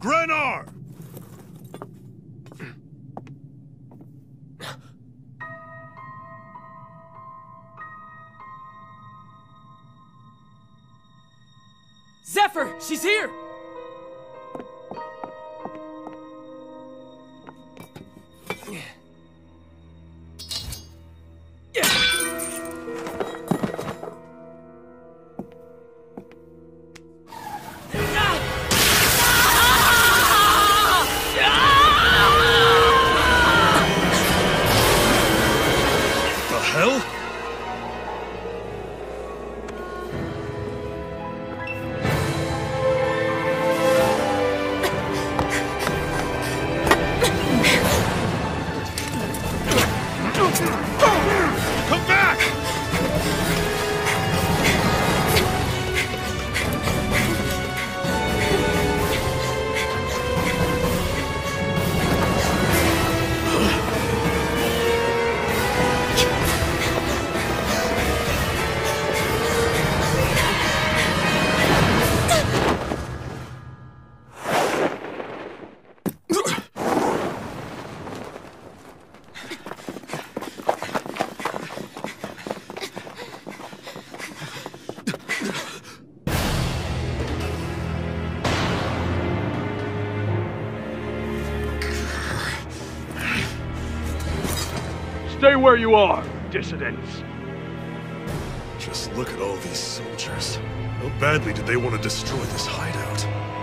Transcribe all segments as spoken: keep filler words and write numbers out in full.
Grenar! Zephyr! She's here! The hell? Come back! Stay where you are, dissidents. Just look at all these soldiers. How badly did they want to destroy this hideout?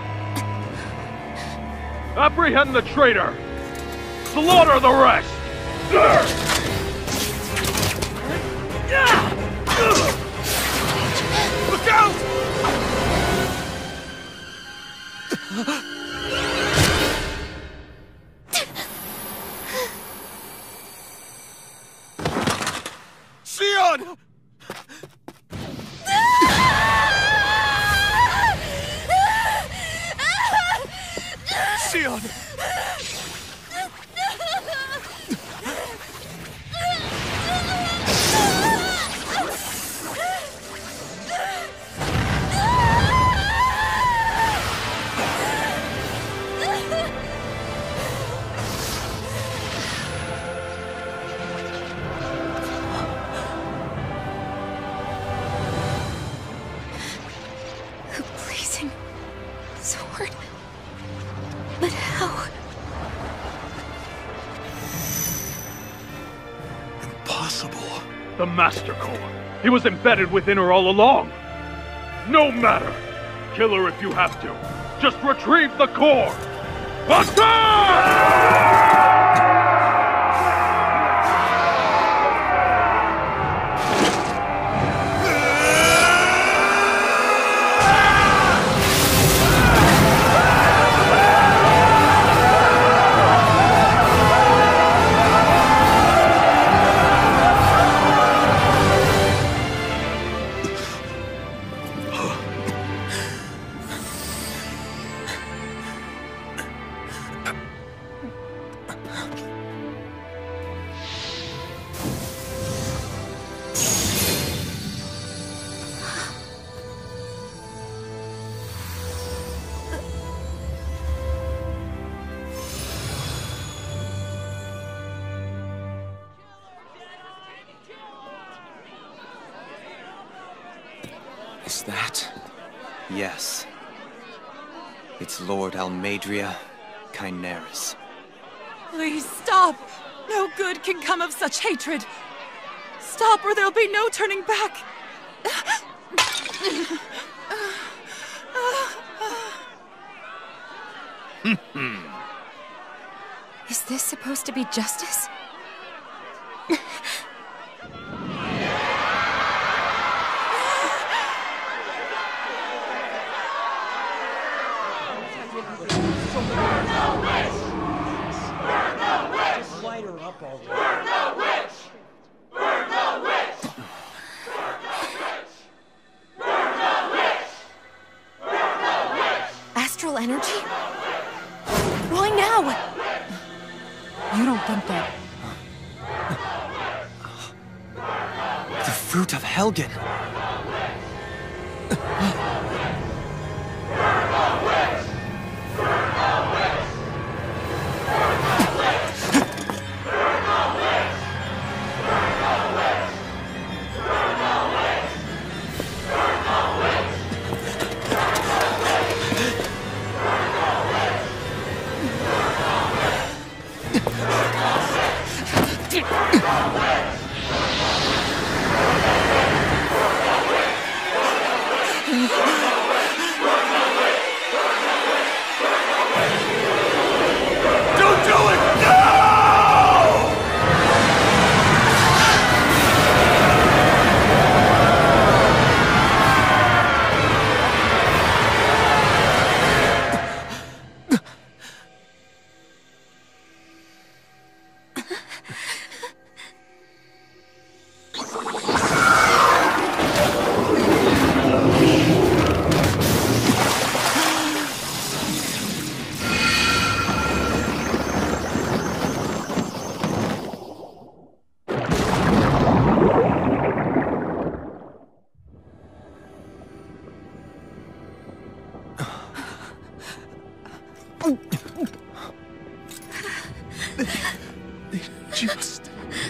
Apprehend the traitor! Slaughter the rest! Look out! Sion! Sion! Blazing sword. But how? Impossible. The Master Core. He was embedded within her all along. No matter. Kill her if you have to. Just retrieve the core. Attack! Is that? Yes. It's Lord Almeidrea Kynaris. Please stop! No good can come of such hatred! Stop or there'll be no turning back! Is this supposed to be justice? Astral energy? Why now? You don't think that... The fruit of Helgen! accused.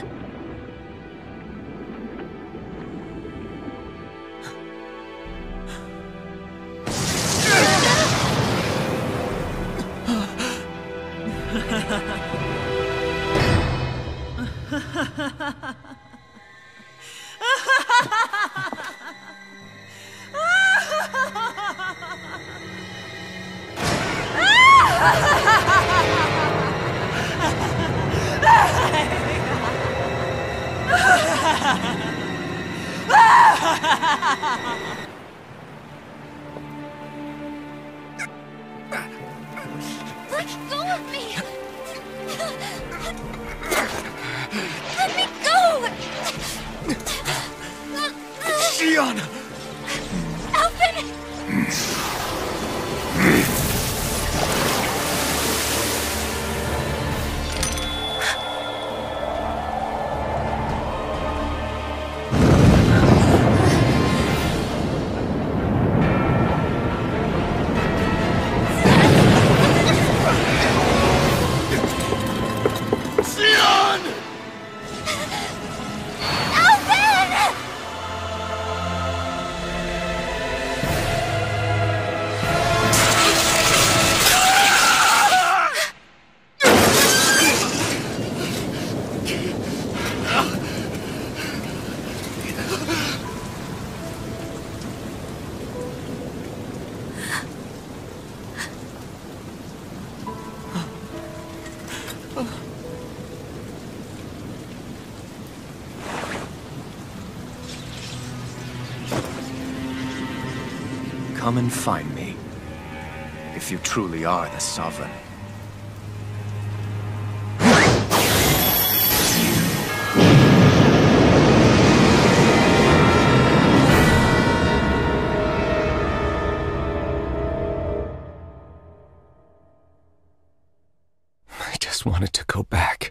Let go of me! Let me go! Shionne! Alphen! Come and find me, if you truly are the Sovereign. I just wanted to go back.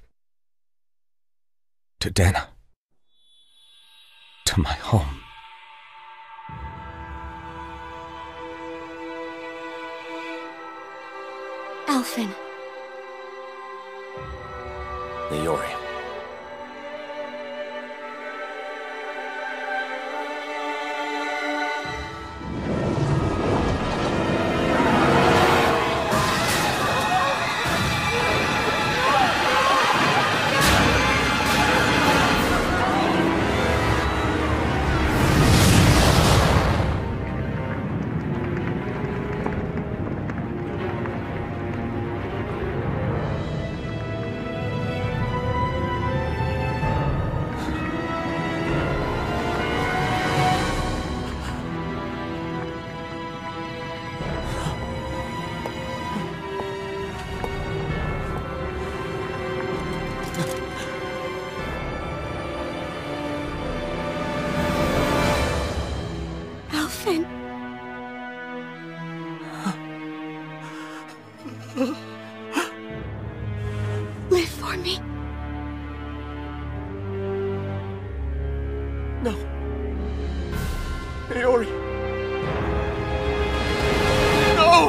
To Dahna. To my home. Alphen. Leori. Alphen. Live for me. No. Leori. No!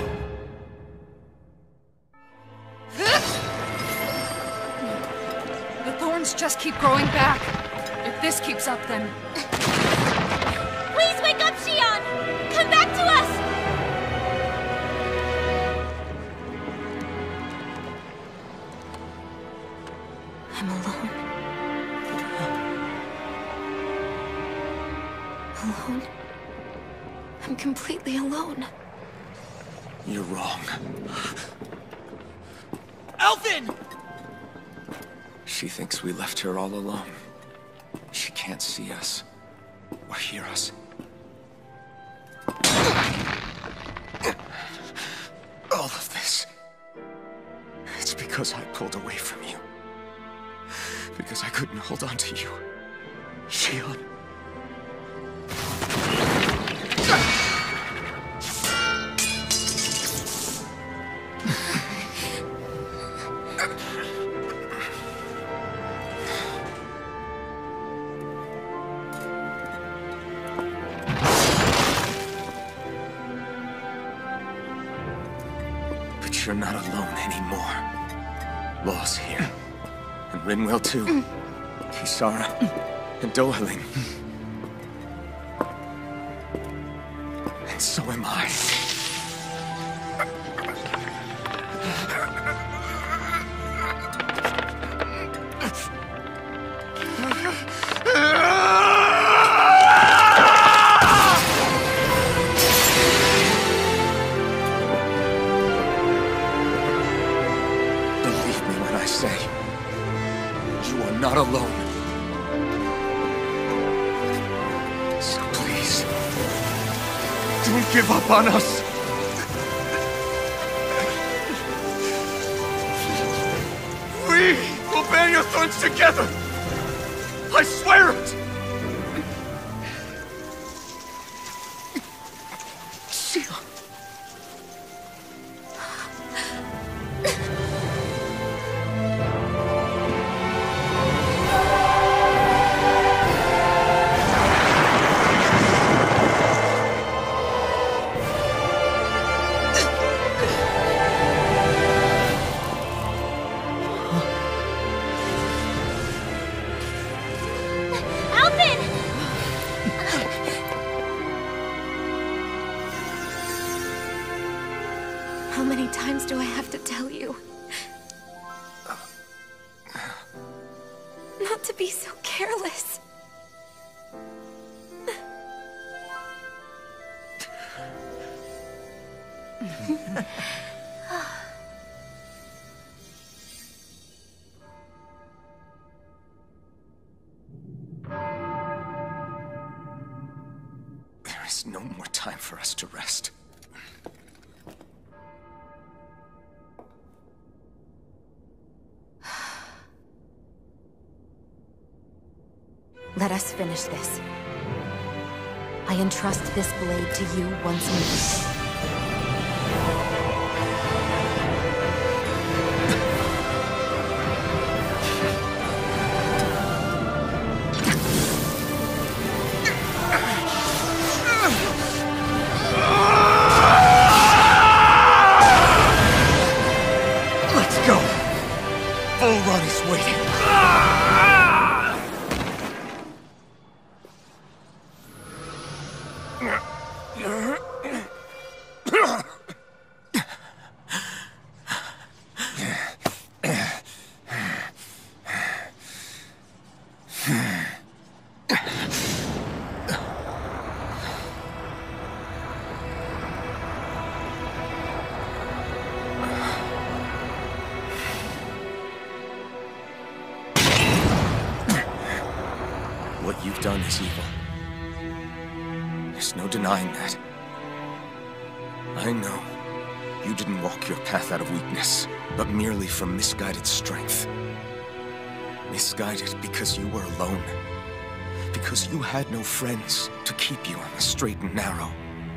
The thorns just keep growing back. If this keeps up, then... Please wake up, Shionne! Come back to us! I'm alone. Alone? I'm completely alone. You're wrong. Alphen! She thinks we left her all alone. She can't see us. Or hear us. All of this. It's because I pulled away from you. Because I couldn't hold on to you. Shionne. But you're not alone anymore. Law's here. And Rinwell too. Kisara. And Dohalim. And so am I. Believe me when I say, you are not alone. So please, don't give up on us. We will bear your thorns together. I swear it. Shia. How many times do I have to tell you? Not to be so careless. There is no more time for us to rest. Let us finish this. I entrust this blade to you once more. Let's go! Volrun is waiting. What you've done is evil. There's no denying that. I know you didn't walk your path out of weakness, but merely from misguided strength. Misguided because you were alone. Because you had no friends to keep you on the straight and narrow.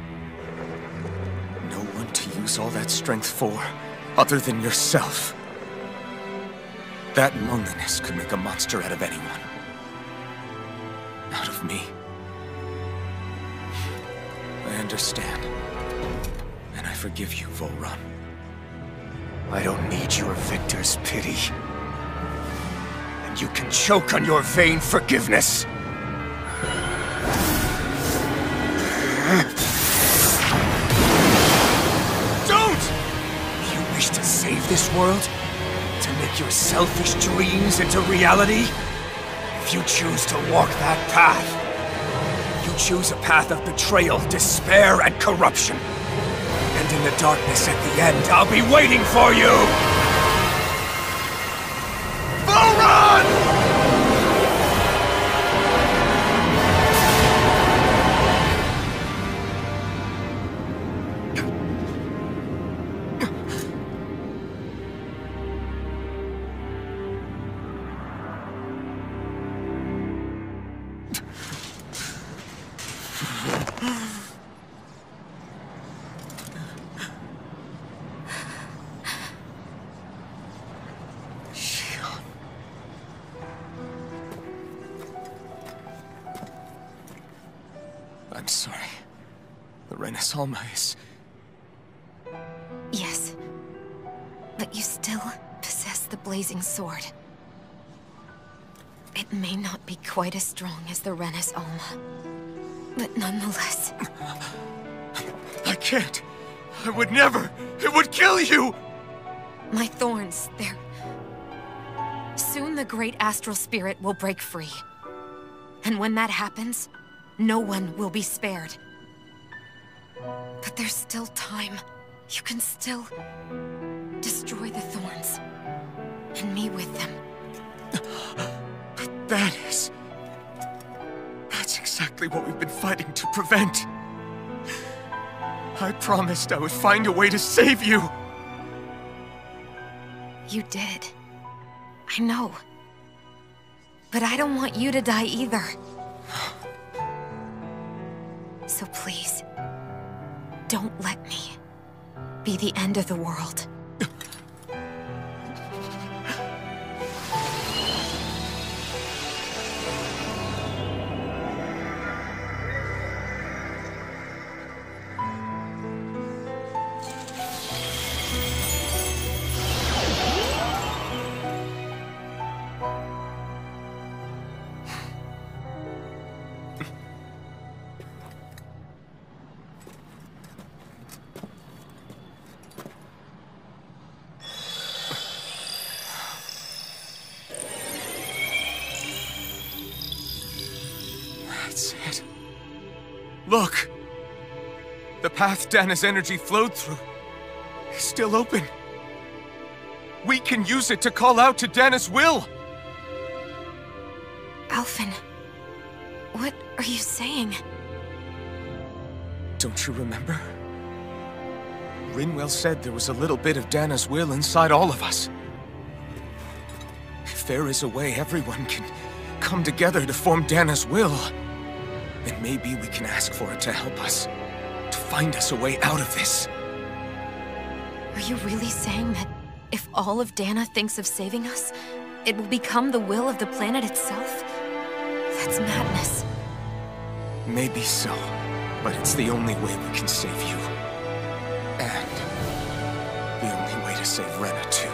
No one to use all that strength for, other than yourself. That loneliness could make a monster out of anyone. Out of me. I understand. And I forgive you, Volrun. I don't need your victor's pity. And you can choke on your vain forgiveness. Don't! You wish to save this world? To make your selfish dreams into reality? If you choose to walk that path, you choose a path of betrayal, despair, and corruption. And in the darkness at the end, I'll be waiting for you! Volrun! I'm sorry. The Renaissance is... Yes. But you still possess the blazing sword. It may not be quite as strong as the Rena's Alma, but nonetheless... I can't. I would never. It would kill you! My thorns, they're... Soon the great astral spirit will break free. And when that happens, no one will be spared. But there's still time. You can still destroy the thorns. And me with them. But that is... That's exactly what we've been fighting to prevent. I promised I would find a way to save you. You did. I know. But I don't want you to die either. So please, don't let me be the end of the world. That's it. Look! The path Dana's energy flowed through is still open. We can use it to call out to Dana's will! Alphen, what are you saying? Don't you remember? Rinwell said there was a little bit of Dana's will inside all of us. If there is a way everyone can come together to form Dana's will, then maybe we can ask for it to help us, to find us a way out of this. Are you really saying that if all of Dana thinks of saving us, it will become the will of the planet itself? That's madness. Maybe so, but it's the only way we can save you. And the only way to save Rena, too.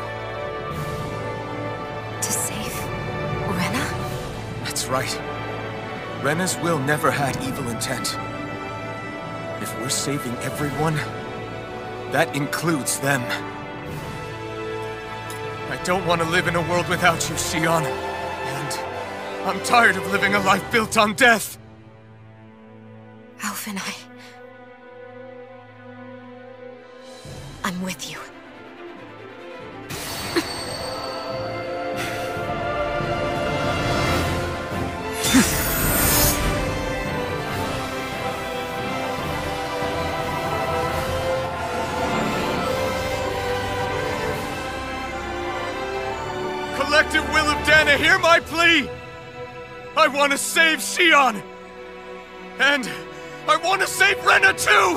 To save Rena? That's right. Rena's will never had evil intent. If we're saving everyone, that includes them. I don't want to live in a world without you, Shionne. And I'm tired of living a life built on death. Alphen, I... I'm with you. Collective will of Dana, hear my plea! I want to save Shionne! And I want to save Rena too!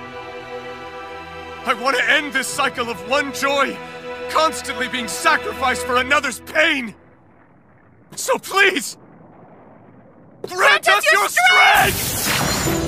I want to end this cycle of one joy, constantly being sacrificed for another's pain! So please, grant, grant us your strength! strength!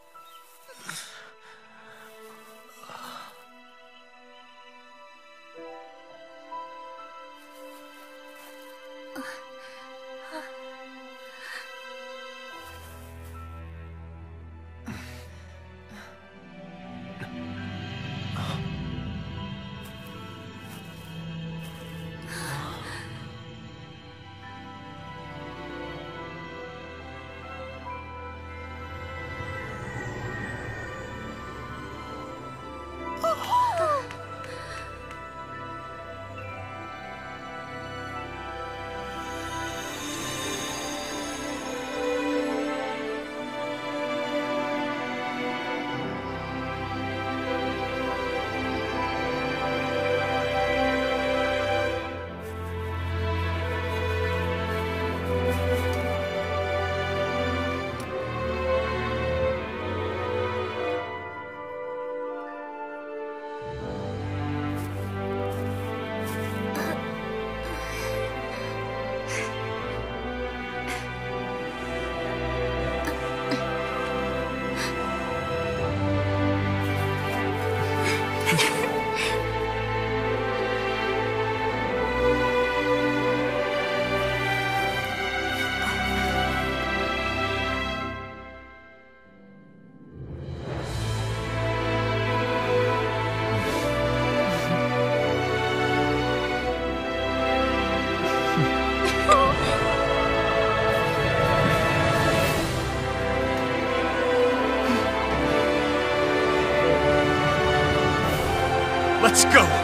Let's go!